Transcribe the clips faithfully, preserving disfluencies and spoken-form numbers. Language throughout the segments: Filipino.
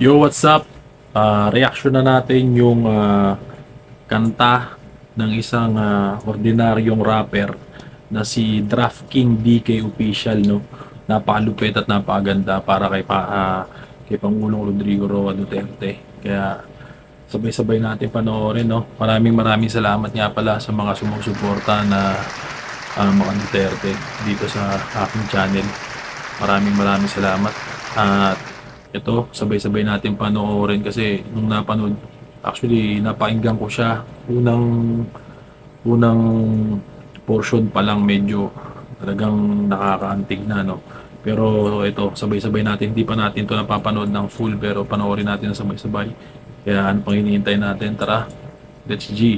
Yo, what's up? Ah, reaction na natin yung ah, kanta ng isang ah, ordinaryong rapper na si Draft King D K Official, no? Napakalupit at napakaganda para kay pa, ah, kay Pangulong Rodrigo Roa Duterte. Kaya sabay-sabay natin panoorin, no? Maraming maraming salamat nga pala sa mga sumusuporta na ah, mga Duterte dito sa aking channel. Maraming maraming salamat. At ito, sabay-sabay natin panoorin kasi nung napanood, actually napakinggan ko siya unang unang portion pa lang, medyo talagang nakakaantig na, no. Pero ito, sabay-sabay natin, hindi pa natin to napapanood ng full, pero panoorin natin na sabay-sabay. Kaya ano pang hinihintay natin? Tara, let's G.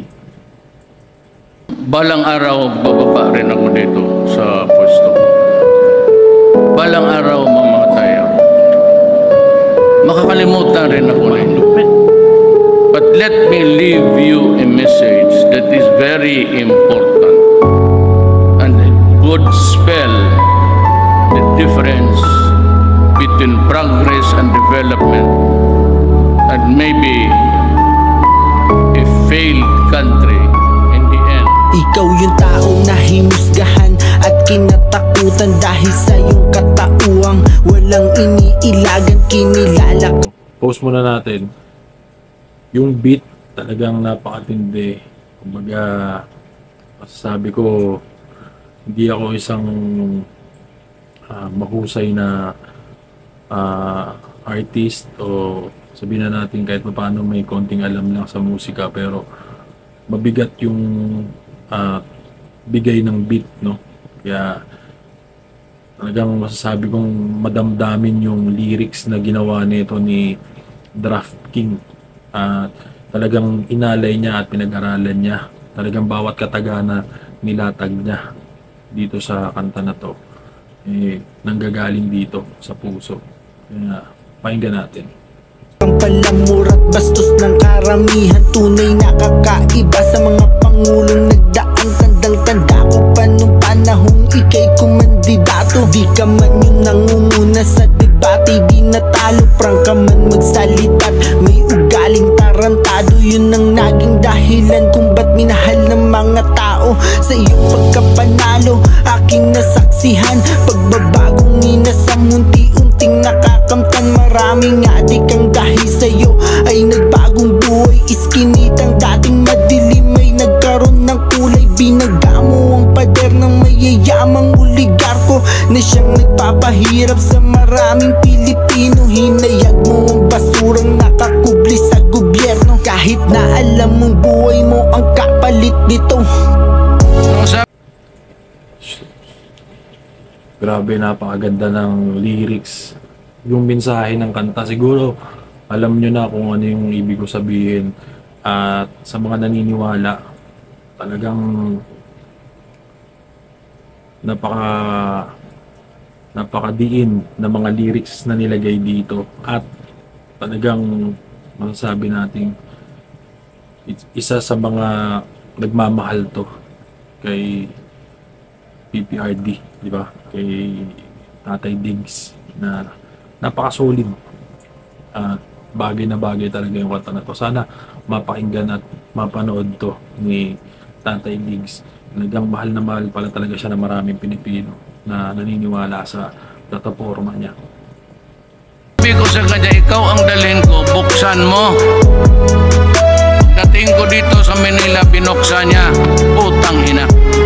Balang araw bababa rin ako dito sa pwesto. Balang araw mamamatay ako. Makakalimutan rin ako ninyo. But let me leave you a message that is very important and it would spell the difference between progress and development and maybe a failed country in the end. Ikaw yung taong nahimusgahan at kinatakutan dahil sa iyong katauhang walang iniilagan, kinilala. Post muna natin. Yung beat talagang napakatindi. Kumbaga, masasabi ko, hindi ako isang uh, mahusay na uh, artist o sabihin na natin kahit paano may konting alam lang sa musika, pero mabigat yung uh, bigay ng beat, no? Kaya talagang masasabi kong madamdamin yung lyrics na ginawa nito ni Draft King. At uh, talagang inalay niya at pinag-aralan niya. Talagang bawat kataga na nilatag niya dito sa kanta na to, eh, nanggagaling dito sa puso. Kaya pakinggan natin. Ang palamur at bastos ng karamihan, tunay na kakaiba sa mga pangulong nagdaang. Tandang-tanda ko pa nung panahong ikay kumandidato. Di ka man yung nangunguna sa debate, di natalo, prang ka man magsalita't may ugaling tarantado. Yun ang naging dahilan kung ba't minahal ng mga tao. Sa iyong pagkapanalo, aking nasaksihan pagbabagong inasam, unti-unting nakakamtan. Maraming adik ang dahil sa'yo ay nagbagong buhay. Iskinitang dating madilim ay nagkaroon ng kulay. Binagda mo ang pader ng mayayamang oligarko na siyang nagpapahirap sa maraming Pilipino. Hinayag mo ang basurang nakakubli sa gobyerno, kahit na alam mong buhay mo ang kapalit nito. Grabe, napakaganda ng lyrics. Yung mensahe ng kanta, siguro alam nyo na kung ano yung ibig ko sabihin. At sa mga naniniwala, talagang napaka napakadiin na mga lyrics na nilagay dito. At talagang masasabi natin, isa sa mga nagmamahal to kay P P R D, di ba? Kay Tatay Diggs, na napaka-solid. At uh, bagay na bagay talaga yung kanta na to. Sana mapakinggan at mapanood to ni Tatay Diggs. Talagang mahal na mahal pala talaga siya ng maraming Pilipino na naniniwala sa plataforma niya. Sabi ko sa kanya, ikaw ang dalhin ko, buksan mo. Dating ko dito sa Manila, binuksan niya, utang ina.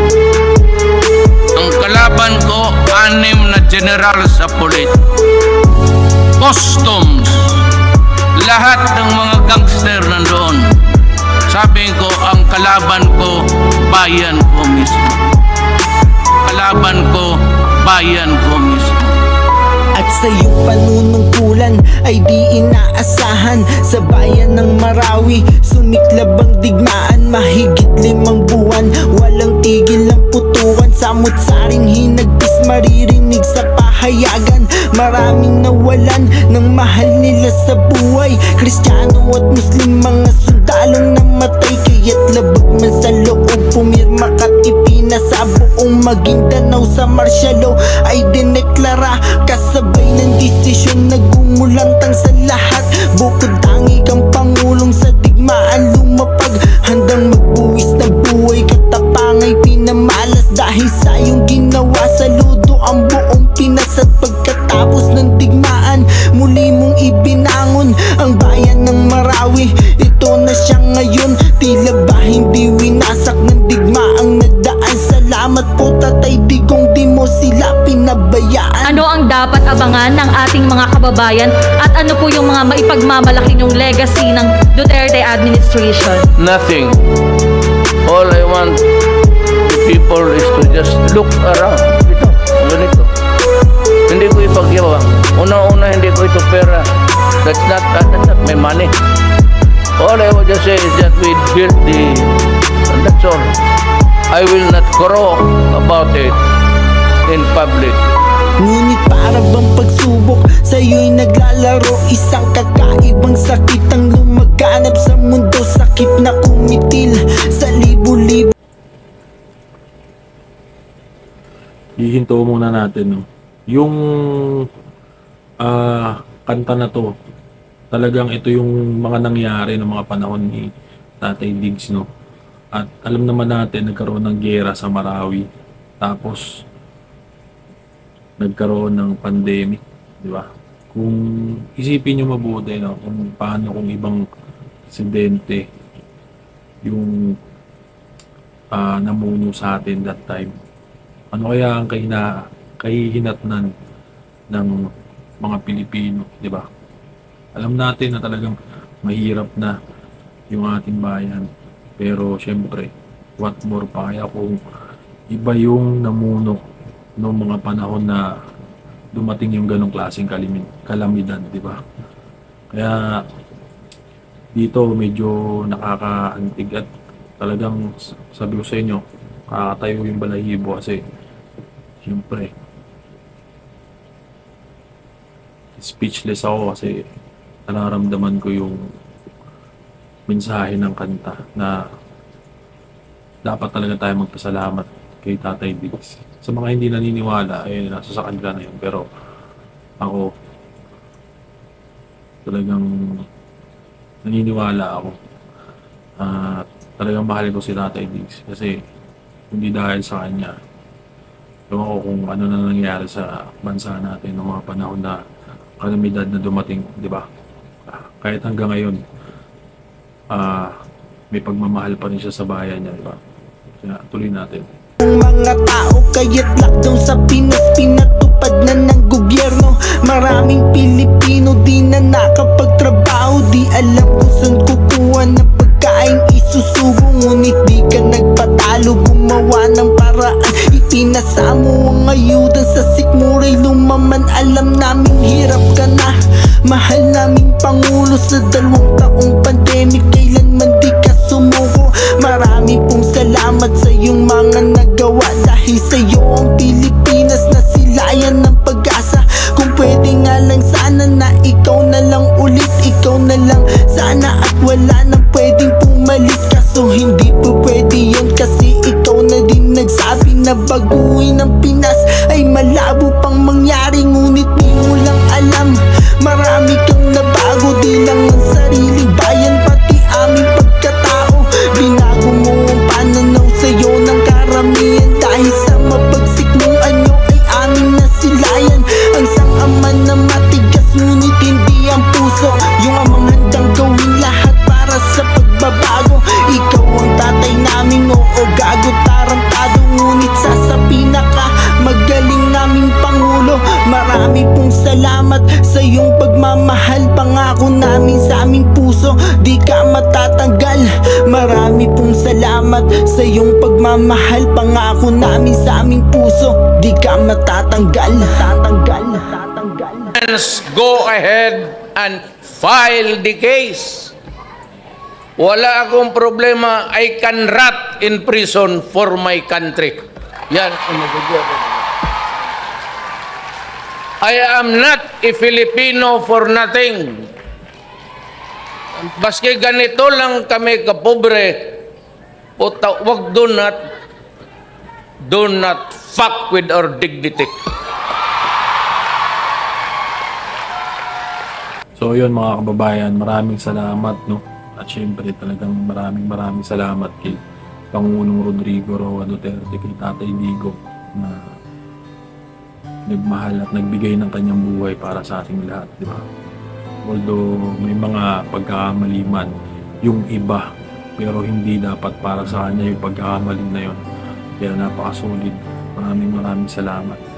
Ang kalaban ko, anim na general sa pulit, customs, lahat ng mga gangster nandoon. Sabi ko, ang kalaban ko, bayan ko mismo. Kalaban ko, bayan ko mismo. At sa iyong panunungkulan ay di inaasahan. Sa bayan ng Marawi, sumiklab ang digmaan. Mahigit limang buwan, walang tigil ang putukan. Samot-saring hinagpis, maririnig sa pahayagan. Maraming nawalan ng mahal nila sa buhay. Kristiyano at Muslim, mga sundalong namatay. Kaya't labag man sa loob, pumirma ka't ipinasa buong Maguindanao sa martial law ay dineklara. Kasabay ng desisyon na gumulantang sa lahat. Bukod tangi kang pangulong sa digmaan lumapag. Handang magbuwis ng buhay, katapangay pinamalas. Dahil sa iyong ginawa, saludo ang buong Pinas. At pagkatapos ng digmaan, muli mong ibinangon ang bayan ng Marawi. Ito na siya ngayon, tila ba hindi winasak ng digmaang nagdaan. Salamat po Tatay Digong, di mo sila pinabayaan. Ano ang dapat abangan ng ating mga kababayan at ano po yung mga maipagmamalaki yung legacy ng Duterte administration? Nothing. All I want the people is to just look around. Ito, ganito. Hindi ko ipagyawang. Una-una, hindi ko ito pera. That's not, that's not my money. All I want to say is that we built the, and that's all. I will not crow about it in public. Ngunit para bang pagsubok, sa'yo'y naglalaro. Isang kakaibang sakit ang lumaganap sa mundo. Sakit na kumitil sa libo-libo. Hihinto muna natin, no? Yung ah, kanta na to, talagang ito yung mga nangyari ng mga panahon ni Tatay Diggs, no? At alam naman natin, nagkaroon ng giyera sa Marawi. Tapos, nagkaroon ng pandemic, di ba? Kung isipin nyo mabuti, no? Kung paano kung ibang presidente yung ah, namuno sa atin that time. Ano kaya ang kahina, kahihinatnan ng mga Pilipino, di ba? Alam natin na talagang mahirap na yung ating bayan. Pero syempre, what more pa kaya kung iba yung namuno noong mga panahon na dumating yung ganong klaseng kalimid, kalamidad, di ba? Kaya dito medyo nakakaantig at talagang sabi ko sa inyo, kakatayo yung balahibo kasi syempre speechless ako kasi nararamdaman ko yung mensahe ng kanta na dapat talaga tayo magpasalamat kay Tatay Diggs. Sa mga hindi naniniwala, eh, nasa sa kanila na yun. Pero ako, talagang naniniwala ako. At uh, talagang mahal ko si Tatay Diggs. Kasi hindi dahil sa kanya. Ewan ko kung ano na nangyari sa bansa natin ng mga panahon na kalamidad na dumating, di ba? Kahit hanggang ngayon, ah, uh, may pagmamahal pa rin siya sa bayan niya, di ba? Kaya tuloy natin. Ang mga tao kaya't lockdown sa Pinas pinatupad na ng gobyerno. Maraming Pilipino di na nakapagtrabaho. Di alam kung saan kukuha ng pagkain isusubo. Ngunit di ka nagpatalo, gumawa ng paraan. Ipinasa mo ang ayuda sa sikmuray lumaman. Alam namin hirap ka na, mahal naming Pangulo. Sa dalawang taong pandemic, kailanman di ka sumuko. Marami pong salamat sa iyong mga nagawa. Dahil sa iyo ang Pilipinas nasilayan ng pag-asa. Kung pwede nga lang sana na ikaw na lang ulit. Ikaw na lang sana at wala nang pwedeng pumalit. Kaso hindi po pwede yun kasi ikaw na din nagsabi na baguhin ang Pinas ay malabo pang mangyari. Ngunit di mo lang alam, marami kang nabago. Di lang ang sariling bayan, pati aming pagkatao. Binago mo ang pananaw sa'yo ng karamihan. Dahil sa mabagsik mong anyo ay amin na silayan. Ang sang-ama na matigas ngunit hindi ang puso. Yung amang handang gawin lahat para sa pagbabago. Ikaw ang tatay namin, oo gago tarantado. Ngunit sa sa pinaka magaling naming Pangulo. Marami pong salamat sa iyong pagmamahal. Pangako namin sa aming puso, di ka matatanggal. Marami pong salamat sa iyong pagmamahal. Pangako namin sa aming puso, di ka matatanggal. Matatanggal, matatanggal. Let's go ahead and file the case. Wala akong problema. I can rot in prison for my country. Yan. I am not a Filipino for nothing. Baski ganito lang kami kapobre, puta, wag do not, do not fuck with our dignity. So yun mga kababayan, maraming salamat, no? At syempre talagang maraming maraming salamat kay Pangulong Rodrigo Roa Duterte, kay Tatay Digong na nagmahal at nagbigay ng kanyang buhay para sa ating lahat, di ba? Although may mga pagkakamali man yung iba, pero hindi dapat para sa kanya yung pagkakamali na yun. Kaya napakasulit. Maraming maraming salamat.